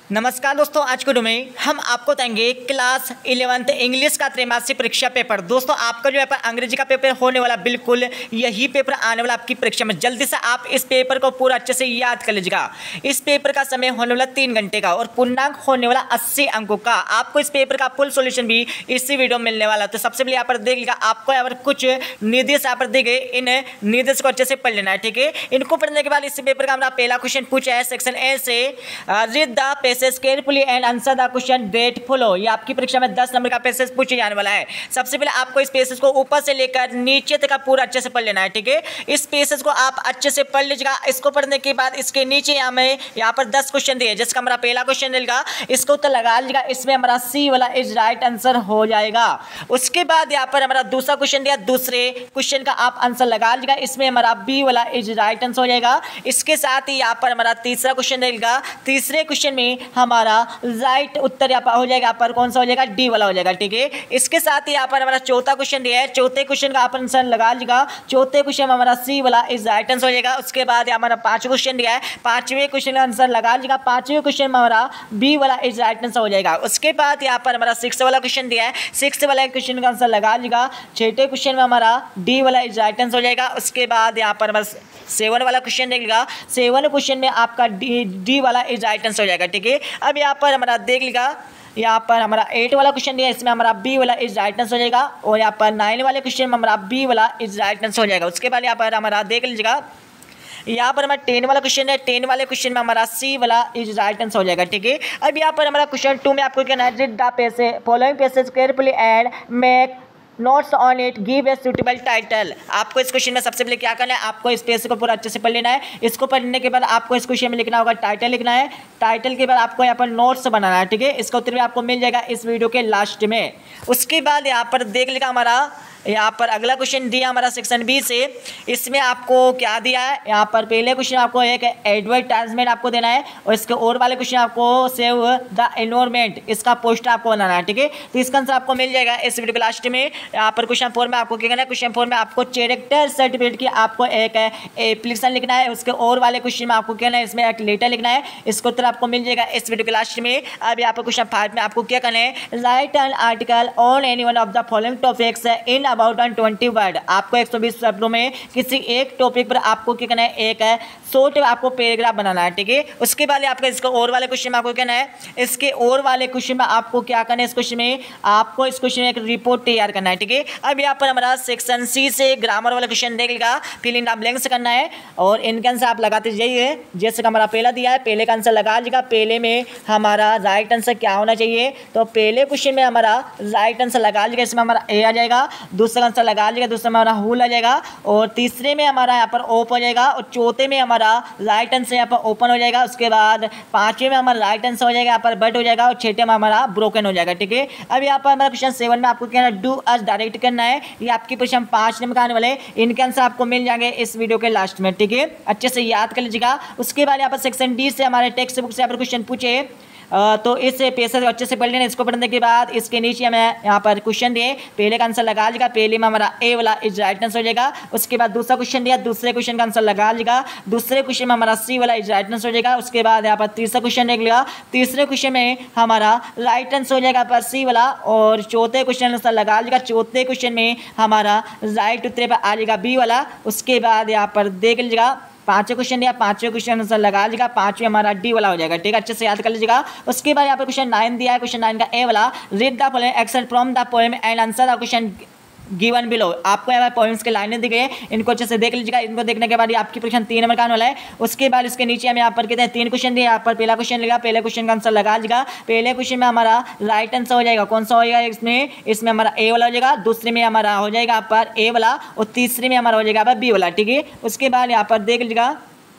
नमस्कार दोस्तों, आज के वीडियो में हम आपको बताएंगे क्लास 11th इंग्लिश का त्रैमासिक परीक्षा पेपर। दोस्तों आपका जो है अंग्रेजी का पेपर होने वाला, बिल्कुल यही पेपर आने वाला आपकी परीक्षा में। जल्दी से आप इस पेपर को पूरा अच्छे से याद कर लीजिएगा। इस पेपर का समय होने वाला 3 घंटे का और पूर्णांक होने वाला 80 अंकों का। आपको इस पेपर का फुल सोल्यूशन भी इसी वीडियो में मिलने वाला। तो सबसे पहले यहाँ पर देख लीजिएगा, आपको यहाँ पर कुछ निर्देश यहाँ पर दिए गए, इन निर्देश को अच्छे से पढ़ लेना है, ठीक है। इनको पढ़ने के बाद इस पेपर का हमारा पहला क्वेश्चन पूछा है सेक्शन ए से, read the passage carefully and answer the question that follow. ये आपकी परीक्षा में 10 नंबर का पैसेज पूछे जाने वाला है। सबसे पहले आपको इस पैसेज को ऊपर से लेकर नीचे तक पूरा अच्छे से पढ़ लेना है, ठीक है। इस पैसेज को आप अच्छे से पढ़ लीजिएगा। इसको पढ़ने के बाद इसके नीचे यहाँ पर 10 क्वेश्चन दिए, जिसका हमारा पहला क्वेश्चन रहेगा, इसको उत्तर लगा लीजिएगा। इसमें हमारा सी वाला इज राइट आंसर हो जाएगा। उसके बाद यहाँ पर हमारा दूसरा क्वेश्चन दिया, दूसरे क्वेश्चन का आप आंसर लगा लीजिएगा। इसमें हमारा बी वाला इज राइट आंसर हो जाएगा। इसके साथ ही यहाँ पर हमारा तीसरा क्वेश्चन रहेगा। तीसरे क्वेश्चन में हमारा राइट उत्तर यहाँ पर हो जाएगा, पर कौन सा हो जाएगा, डी वाला हो जाएगा, ठीक है। इसके साथ ही यहाँ पर हमारा चौथा क्वेश्चन दिया है। चौथे क्वेश्चन का आप आंसर लगा लीजिएगा। चौथे क्वेश्चन में हमारा सी वाला इज राइट आंसर हो जाएगा। उसके बाद हमारा पांचवा क्वेश्चन दिया है। पांचवें क्वेश्चन का आंसर लगा लीजिएगा। पांचवें क्वेश्चन में हमारा बी वाला इज राइट आंसर हो जाएगा। उसके बाद यहाँ पर हमारा सिक्स वाला क्वेश्चन दिया है। सिक्स वाला क्वेश्चन का आंसर लगा लीजिएगा। छठे क्वेश्चन में हमारा डी वाला इज राइट आंसर हो जाएगा। उसके बाद यहाँ पर हमारा 7 वाला क्वेश्चन देखेगा। 7 क्वेश्चन में आपका डी वाला इज राइट आंसर हो जाएगा, ठीक है। अब यहाँ पर हमारा देख लीजिएगा, यहाँ पर हमारा 8 वाला क्वेश्चन दिया है। इसमें हमारा बी वाला इज राइट आंसर हो जाएगा। और यहाँ पर 9 वाले क्वेश्चन में हमारा बी वाला इज राइट आंसर हो जाएगा। उसके बाद यहाँ पर हमारा देख लीजिएगा, यहाँ पर हमारा 10 वाला क्वेश्चन है। 10 वाले क्वेश्चन में हमारा सी वाला इज राइट आंसर हो जाएगा, ठीक है। अब यहाँ पर हमारा क्वेश्चन 2 में आपको कहना है, read the passage following passage carefully and make notes on it, give a suitable title. आपको इस क्वेश्चन में सबसे पहले क्या करना है, आपको इस पेज को पूरा अच्छे से पढ़ लेना है। इसको पढ़ने के बाद आपको इस क्वेश्चन में लिखना होगा, टाइटल लिखना है। टाइटल के बाद आपको यहाँ पर नोट्स बनाना है, ठीक है। इसका उत्तर भी आपको मिल जाएगा इस वीडियो के लास्ट में। उसके बाद यहाँ पर देख लेगा, हमारा यहाँ पर अगला क्वेश्चन दिया हमारा सेक्शन बी से। इसमें आपको क्या दिया है, यहाँ पर पहले क्वेश्चन आपको एक एडवर्टाइजमेंट आपको देना है और इसके और वाले क्वेश्चन आपको सेव द एनवायरमेंट, इसका पोस्टर आपको बनाना है, ठीक है। तो इसका आंसर आपको मिल जाएगा इस वीडियो के लास्ट में। यहाँ पर क्वेश्चन 4 में आपको क्या करना है, क्वेश्चन 4 में आपको कैरेक्टर सर्टिफिकेट की आपको एक एप्लीकेशन लिखना है। उसके और वाले क्वेश्चन में आपको कहना है, इसमें एक लेटर लिखना है। इसको उत्तर आपको मिल जाएगा इस वीडियो के लास्ट में। अब यहाँ पर क्वेश्चन 5 में आपको क्या करना है, write an article on any one of the following topics in about 20 word. आपको 120 शब्दों में किसी एक टॉपिक पर आपको क्या करना है, एक शॉर्ट आपको पैराग्राफ बनाना है, ठीक है। उसके बाद आपका इसका और वाले क्वेश्चन में आपको कहना है, इसके और वाले क्वेश्चन में आपको क्या करना है, इस क्वेश्चन में आपको इस क्वेश्चन में एक रिपोर्ट तैयार करना है, ठीक है। अब यहाँ पर हमारा सेक्शन सी से ग्रामर वाला क्वेश्चन देख लेगा, फिल इन द ब्लैंक्स करना है और इनके आंसर आप लगाते जाइए। जैसे हमारा पहला दिया है, पहले का आंसर लगा लीजिएगा। पहले में हमारा राइट आंसर क्या होना चाहिए, तो पहले क्वेश्चन में हमारा राइट आंसर लगा लीजिएगा। इसमें हमारा ए आ जाएगा। दूसरा आंसर लगा लीजिएगा, दूसरे में हमारा हुल आ जाएगा। और तीसरे में हमारा यहाँ पर ओप हो जाएगा। और चौथे में हमारा राइट आंसर यहाँ पर ओपन हो जाएगा। उसके बाद पांचवें में हमारा राइट आंसर हो जाएगा, यहाँ पर बट हो जाएगा। और छठे में हमारा ब्रोकन हो जाएगा, ठीक है। अब यहाँ पर हमारा क्वेश्चन 7 में आपको कहना है, डू अस डायरेक्ट करना है। ये आपकी क्वेश्चन 5 नंबर का आने वाले, इनके आंसर आपको मिल जाएंगे इस वीडियो के लास्ट में, ठीक है। अच्छे से याद कर लीजिएगा। उसके बाद यहाँ पर सेक्शन डी से हमारे टेक्स्ट बुक से यहाँ पर क्वेश्चन पूछे, तो इस पैसेज अच्छे से पढ़ लेना। इसको पढ़ने के बाद इसके नीचे हमें यहाँ पर क्वेश्चन दिए, पहले का आंसर लगा लीजिएगा। पहले में हमारा ए वाला इज राइट आंसर हो जाएगा। उसके बाद दूसरा क्वेश्चन दिया, दूसरे क्वेश्चन का आंसर लगा लीजिएगा। दूसरे क्वेश्चन में हमारा सी वाला इज राइट आंसर हो जाएगा। उसके बाद यहाँ पर तीसरा क्वेश्चन देख लिया, तीसरे क्वेश्चन में हमारा राइट आंसर हो जाएगा पर सी वाला। और चौथे क्वेश्चन आंसर लगा लीजिएगा। चौथे क्वेश्चन में हमारा राइट उत्तर पर आ जाएगा बी वाला। उसके बाद यहाँ पर देख लीजिएगा, पांचवें क्वेश्चन दिया, पांचवें क्वेश्चन आंसर लगा लीजिएगा। पांचवें हमारा डी वाला हो जाएगा, ठीक है। अच्छे से याद कर लीजिएगा। उसके बाद यहाँ पर क्वेश्चन 9 दिया है। क्वेश्चन 9 का ए वाला, read the following extract from the poem and answer the question given below. आपको यहाँ पर पॉइंट्स के लाइनें दी गई है, इनको अच्छे से देख लीजिएगा। इनको देखने के बाद ये आपकी क्वेश्चन 3 नंबर का आने वाला है। उसके बाद इसके नीचे हम यहाँ पर कहते हैं 3 क्वेश्चन दिए। यहाँ पर पहला क्वेश्चन लेगा, पहले क्वेश्चन का आंसर लगा लीजिएगा। पहले क्वेश्चन में हमारा राइट आंसर हो जाएगा, कौन सा हो जाएगा, इसमें हमारा ए वाला हो जाएगा। दूसरे में हमारा हो जाएगा यहाँ पर ए वाला। और तीसरे में हमारा हो जाएगा यहाँ पर बी वाला, ठीक है। उसके बाद यहाँ पर देख लीजिएगा,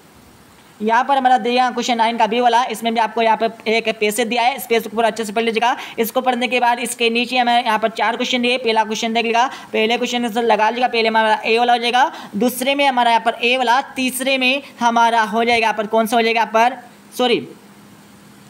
यहाँ पर हमारा दिया क्वेश्चन 9 का बी वाला। इसमें भी आपको यहाँ पर एक पैसेज दिया है, इस पेज को पूरा अच्छे से पढ़ लीजिएगा। इसको पढ़ने के बाद इसके नीचे हमें यहाँ पर 4 क्वेश्चन दिए। पहला क्वेश्चन देख लीजिएगा, पहले क्वेश्चन से लगा लीजिएगा। पहले में हमारा ए वाला हो जाएगा, दूसरे में हमारा यहाँ पर ए वाला, तीसरे में हमारा हो जाएगा यहाँ पर कौन सा हो जाएगा, यहाँ पर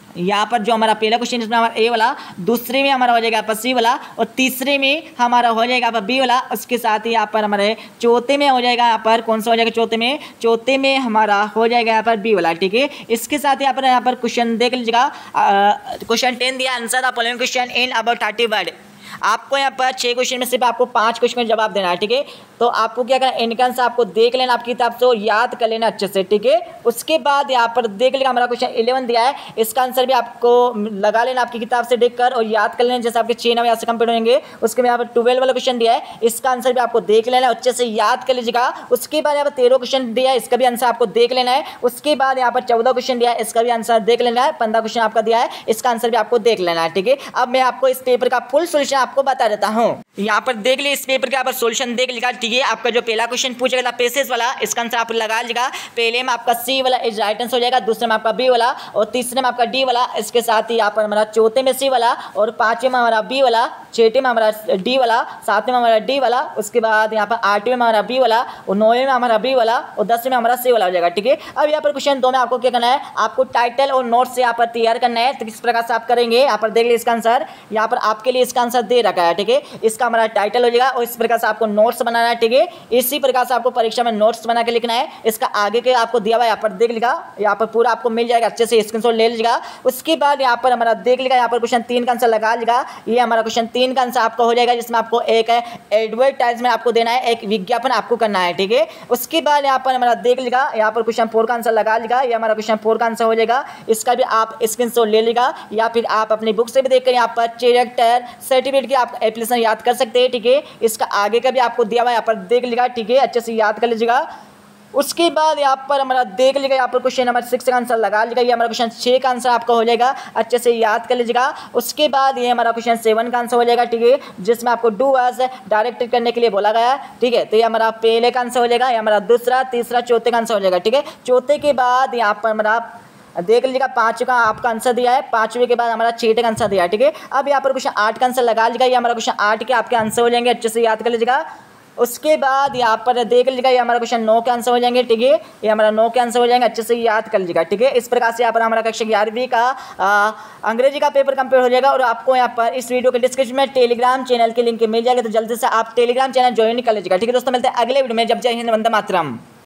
यहाँ पर जो हमारा पहला क्वेश्चन इसमें हमारा ए वाला, दूसरे में हमारा हो जाएगा यहाँ पर सी वाला, और तीसरे में हमारा हो जाएगा यहाँ पर बी वाला। उसके साथ ही यहाँ पर हमारे चौथे में हो जाएगा यहाँ पर कौन सा हो जाएगा, चौथे में हमारा हो जाएगा यहाँ पर बी वाला। ठीक है, इसके साथ ही यहाँ पर क्वेश्चन देख लीजिएगा। क्वेश्चन 10 दिया, answer the following question in about 30 word. आपको यहाँ पर 6 क्वेश्चन में सिर्फ आपको 5 क्वेश्चन का जवाब देना है। ठीक है, तो आपको क्या करना है, इनका आंसर आपको देख लेना आपकी किताब से, याद कर लेना अच्छे से। ठीक है, उसके बाद यहाँ पर देख लेगा हमारा क्वेश्चन 11 दिया है, इसका आंसर भी आपको लगा लेना आपकी किताब से देखकर और याद कर लेना, जैसे आपके 6 नंबर यहाँ से कंप्लीट होंगे। उसके बाद यहाँ पर 12 वाला क्वेश्चन दिया है, इसका आंसर भी आपको देख लेना, अच्छे से याद कर लीजिएगा। उसके बाद यहाँ पर 13 क्वेश्चन दिया है, इसका भी आंसर आपको देख लेना है। उसके बाद यहाँ पर 14 क्वेश्चन दिया है, इसका भी आंसर देख लेना है। 15 क्वेश्चन आपका दिया है, इसका आंसर भी आपको देख लेना है। ठीक है, अब मैं आपको इस पेपर का फुल सोल्यूशन आपको बता देता हूँ। यहाँ पर देख लीजिए, इस पेपर का यहाँ पर सोल्यूशन देख लीजिएगा। ठीक है, आपका जो पहला क्वेश्चन पूछा गया था पेसेस वाला, इसका आंसर आप लगा लीजिएगा। पहले में आपका सी वाला इज राइट आंसर हो जाएगा, दूसरे में आपका बी वाला, और तीसरे में आपका डी वाला। इसके साथ ही यहाँ पर हमारा चौथे में सी वाला, और पांचवें में हमारा बी वाला, छठे में हमारा डी वाला, सातवें में हमारा डी वाला। उसके बाद यहाँ पर आठवें में हमारा बी वाला, और नौवें में हमारा बी वाला, और 10वें में हमारा सी वाला हो जाएगा। ठीक है, अब यहाँ पर क्वेश्चन 2 में आपको क्या करना है, आपको टाइटल और नोट से यहाँ पर तैयार करना है। तो किस प्रकार से आप करेंगे, यहाँ पर देख लीजिए इसका आंसर, यहाँ पर आपके लिए इसका आंसर दे रखा है। ठीक है, इसका हमारा टाइटल हो जाएगा, और इस प्रकार से आपको नोट्स बनाना है। ठीक है, इसी प्रकार से आपको परीक्षा में नोट्स बना के लिखना है। इसका आगे के आपको दिया हुआ यहाँ पर देख लीजिएगा, यहाँ पर पूरा आपको मिल जाएगा, अच्छे से स्क्रीनशॉट ले लीजिएगा। उसके बाद यहाँ पर हमारा देख लीजिएगा, यहाँ पर क्वेश्चन 3 का आंसर लगा लीजिएगा। ये हमारा क्वेश्चन 3 का आंसर आपका हो जाएगा, जिसमें आपको एक एडवर्टाइजमेंट आपको देना है, एक विज्ञापन आपको करना है। ठीक है, उसके बाद यहाँ पर हमारा देख लीजिएगा, यहाँ पर क्वेश्चन 4 का आंसर लगा लीजिएगा। ये हमारा क्वेश्चन 4 का आंसर हो जाएगा, इसका भी आप स्क्रीनशॉट ले लीजिएगा, या फिर आप अपनी बुक से भी देखकर यहाँ पर कैरेक्टर सर्टिफिकेट की आप एप्लीकेशन याद कर सकते हैं। ठीक है, इसका आगे का भी आपको दिया हुआ यहाँ पर देख लीजिएगा। ठीक है, अच्छे से याद कर लीजिएगा। उसके बाद यहाँ पर हमारा देख लीजिएगा, यहाँ पर क्वेश्चन नंबर 6 का आंसर लगा लीजिएगा। ये हमारा क्वेश्चन 6 का आंसर आपका हो जाएगा, अच्छे से याद कर लीजिएगा। उसके बाद ये हमारा क्वेश्चन 7 का आंसर हो जाएगा। ठीक है, जिसमें आपको डू एज डायरेक्ट करने के लिए बोला गया है। ठीक है, तो ये हमारा पहले का आंसर हो जाएगा, ये हमारा दूसरा, तीसरा, चौथे का आंसर हो जाएगा। ठीक है, चौथे के बाद यहाँ पर हमारा देख लीजिएगा 5 का आपका आंसर दिया है, 5वें के बाद हमारा 6 का आंसर दिया है। ठीक है, अब यहाँ पर क्वेश्चन 8 का आंसर लगा लीजिएगा। ये हमारा क्वेश्चन 8 के आपके आंसर हो जाएंगे, अच्छे से याद कर लीजिएगा। उसके बाद यहाँ पर देख लीजिएगा, ये हमारा क्वेश्चन 9 के आंसर हो जाएंगे। ठीक है, ये हमारा 9 के आंसर हो जाएंगे, अच्छे से याद कर लीजिएगा। ठीक है, इस प्रकार से यहाँ पर हमारा कक्षा 11वीं का अंग्रेजी का पेपर कंप्लीट हो जाएगा। और आपको यहाँ पर इस वीडियो के डिस्क्रिप्शन में टेलीग्राम चैनल की लिंक मिल जाएगी, तो जल्दी से आप टेलीग्राम चैनल ज्वाइन कर लीजिएगा। ठीक है दोस्तों, मिलते हैं अगले वीडियो में। जब जय हिंद, वंदे मातरम।